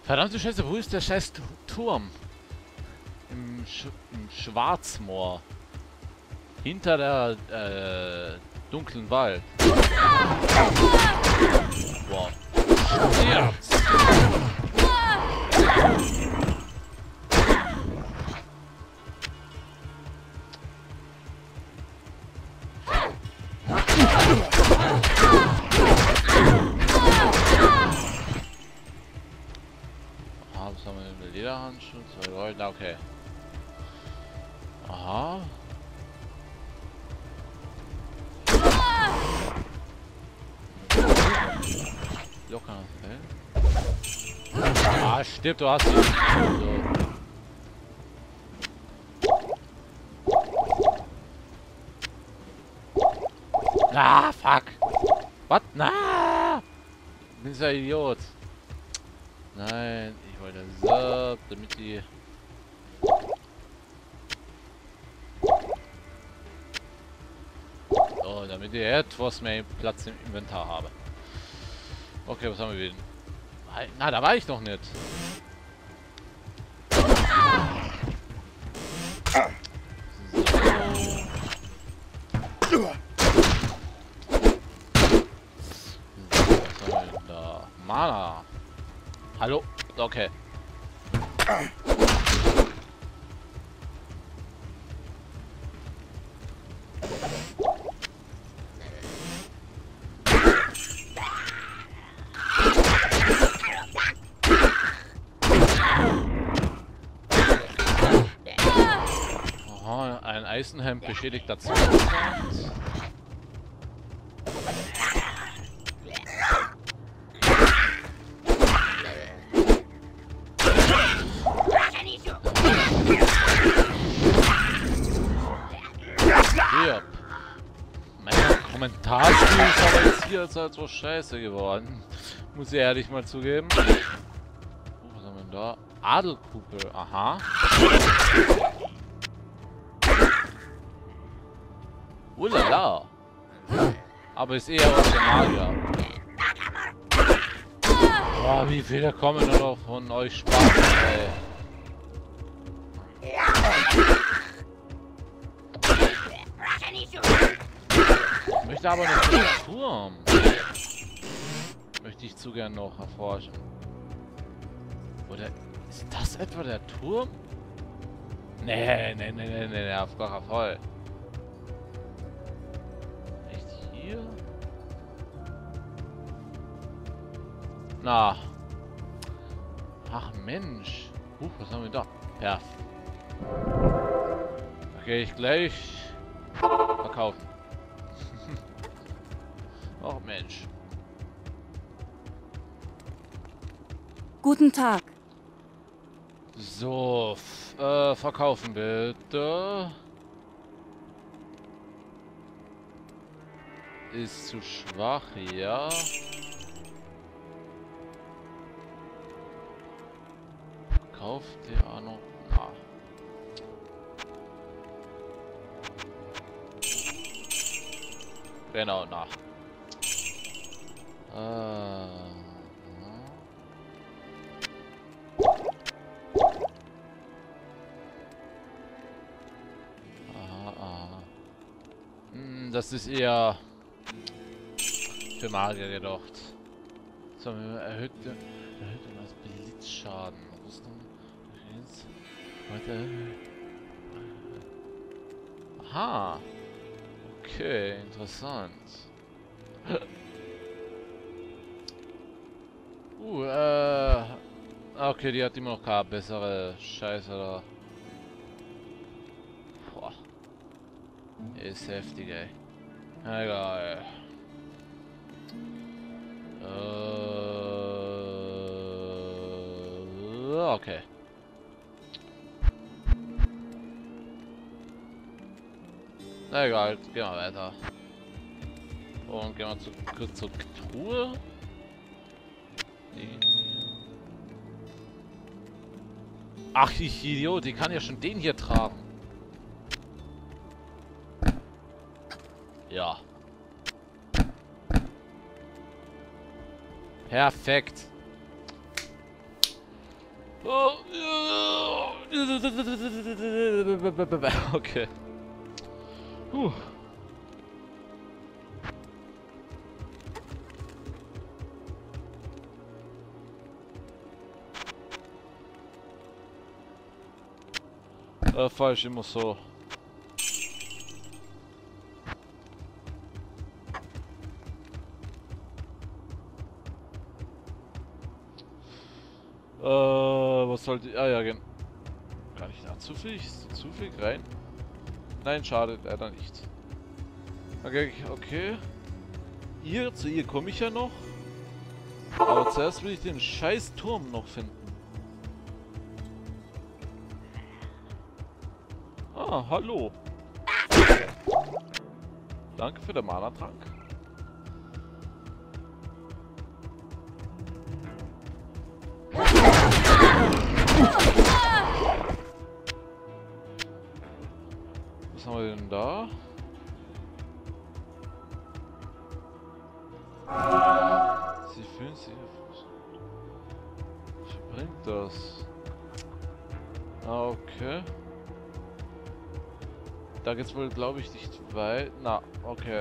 Verdammte Scheiße, wo ist der scheiß Turm? Im Schwarzmoor. Hinter der dunklen Wald. Wow. Stirbt's. Was haben wir denn? Eine Lederhandschuhe, 2 Leute, okay. Aha. Locker Fell. Ah, stirb, du hast ihn. So. Ah, fuck. Was? Na! Bin so ein Idiot. Nein, ich wollte so, damit die... Oh, damit ich etwas mehr Platz im Inventar habe. Okay, was haben wir denn? Na, da war ich noch nicht. So. Was haben wir denn da? Mana. Hallo? Okay. Aha, ein Eisenhelm beschädigt dazu. Kommentarstil ist aber jetzt hier halt so scheiße geworden. Muss ich ehrlich mal zugeben. Oh, was haben wir denn da? Adelkugel, aha. Ulala. Aber ist eher aus der Magier. Boah, wie viele kommen denn noch von euch Spaß, ey. Ich möchte aber nicht den Turm. Möchte ich zu gern noch erforschen. Oder ist das etwa der Turm? Nee, auf gar keinen Fall. Echt hier? Na. Ach Mensch. Was haben wir da? Ja. Okay, ich gleich verkaufen. Oh Mensch. Guten Tag. So, verkaufen bitte. Ist zu schwach, ja. Kauft ihr auch noch? Na. Genau, na. Das ist eher für Magier gedacht. So, erhöhte was Blitzschaden. Rüstung. Aha. Okay, interessant. Okay, die hat immer noch keine bessere Scheiße da. Boah. Ist heftig, ey. Egal. Okay. Na egal, gehen wir weiter. Und gehen wir kurz zur Truhe. Ach, ich Idiot, die kann ja schon den hier tragen. Ja. Perfekt. Okay. Falsch, immer so. Was sollte... Ah ja, genau. Kann ich da zu viel rein? Nein, schade, leider nicht. Okay, okay. Zu ihr komme ich ja noch. Aber zuerst will ich den scheiß Turm noch finden. Ah, hallo. Danke für den Mana-Trank. Was haben wir denn da? Sie fühlen sich... Was bringt das? Ah, okay. Da geht's wohl, glaube ich, nicht weit. Na, okay.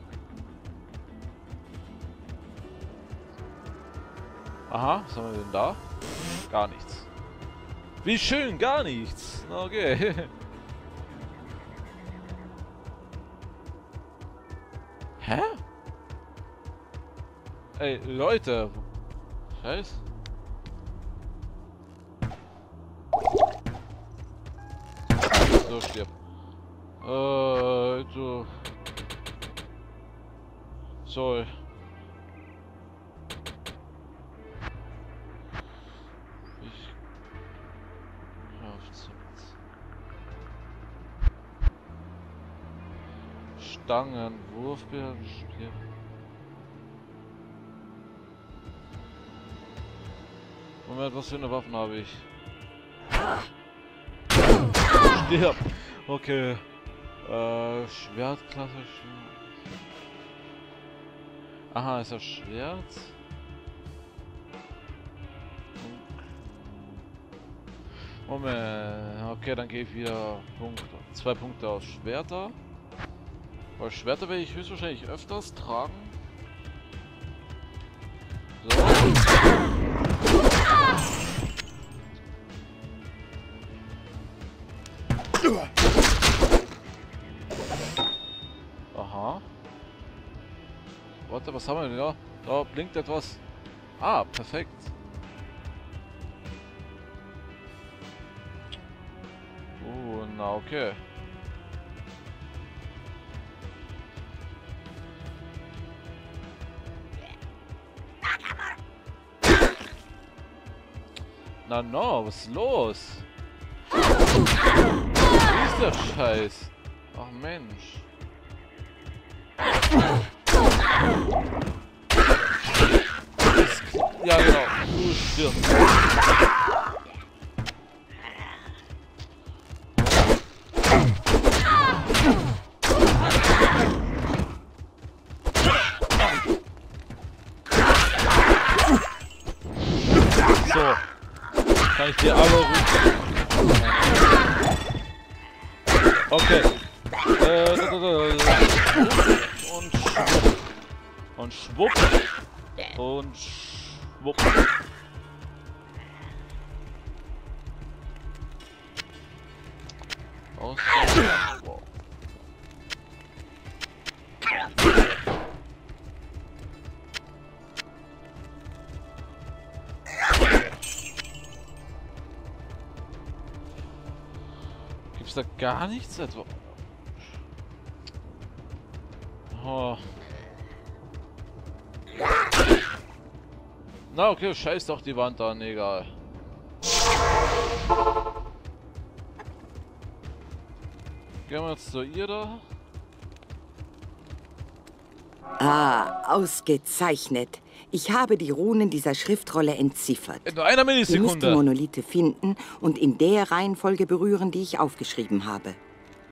Aha, was haben wir denn da? Gar nichts. Wie schön, gar nichts. Okay. Hä? Ey, Leute. Scheiße. So, stirb. So. So. Stangen, Wurfbeeren, Spiel. Moment, was für eine Waffen habe ich? Stirb! Okay. Schwertklasse. Aha, ist das Schwert? Moment. Okay, dann gehe ich wieder 2 Punkte auf Schwerter. Weil Schwerter werde ich höchstwahrscheinlich öfters tragen. So. Aha. Warte, was haben wir denn da? Da blinkt etwas. Ah, perfekt. Na okay. Na no, was ist los? Wie ist der Scheiß? Ach Mensch. Ja genau, du stirbst. So. Kann ich dir aber rufen. Okay. Und schwupp. Und schwupp. Aus. Wow. Gibt's da gar nichts? Also. Oh. Na okay, scheiß doch die Wand an, egal. Gehen wir jetzt zu ihr da. Ah, ausgezeichnet. Ich habe die Runen dieser Schriftrolle entziffert. In nur einer Ihr müsst die Millisekunde. Monolithe finden und in der Reihenfolge berühren, die ich aufgeschrieben habe.